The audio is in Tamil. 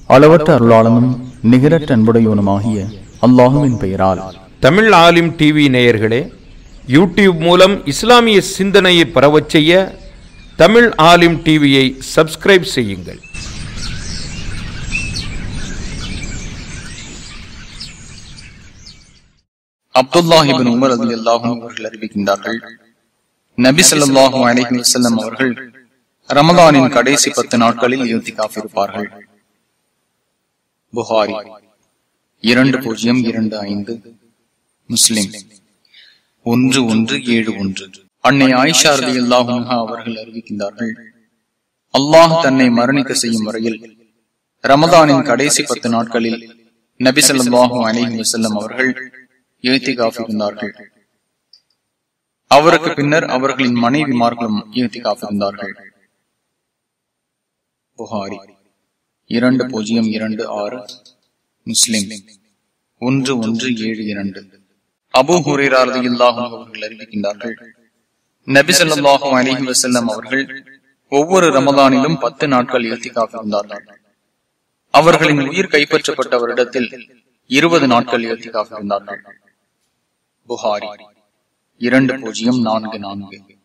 அளவற்ற அருளாளனும் நிகரற்ற அன்புடையவனுமாகிய அல்லாஹுவின் பெயரால். தமிழ் ஆலிம் டிவி நேயர்களே, யூடியூப் மூலம் இஸ்லாமிய சிந்தனையை பரவச் செய்ய தமிழ் ஆலிம் டிவியை சப்ஸ்கிரைப் செய்யுங்கள். அப்துல்லாஹ் இப்னு உமர் ரலியல்லாஹு அன்ஹு அவர்கள் அறிவிக்கின்றார்கள், நபி ஸல்லல்லாஹு அலைஹி வஸல்லம் அவர்கள் ரமலானின் கடைசி 10 நாட்களில் இஅ்திகாஃப் இருப்பார்கள். புகாரி 2025, முஸ்லிம் 1171. அன்னை ஆயிஷா ரலியல்லாஹு அன்ஹா அவர்கள் அறிவிக்கின்றார்கள், அல்லாஹ் தன்னை மரணிக்க செய்யும் வரையில் ரமலானின் கடைசி 10 நாட்களில் நபி ஸல்லல்லாஹு அலைஹி வஸல்லம் அவர்கள் இஅ்திகாஃப் இருந்தார்கள். அவருக்கு பின்னர் அவர்களின் மனைவிமார்களும் இஅ்திகாஃப் இருந்தார்கள். புகாரி 2026, முஸ்லிம் 1172. அபூ ஹுரைரா ரலியல்லாஹு அன்ஹு அவர்கள் அறிவிக்கின்றார்கள், நபி ஸல்லல்லாஹு அலைஹி வஸல்லம் அவர்கள் ஒவ்வொரு ரமலானிலும் 10 நாட்கள் இஅ்திகாஃப் இருந்தார்கள். அவர்களின் உயிர் கைப்பற்றப்பட்ட வருடத்தில் 20 நாட்கள் இஅ்திகாஃப் இருந்தார்கள். புகாரி 2044.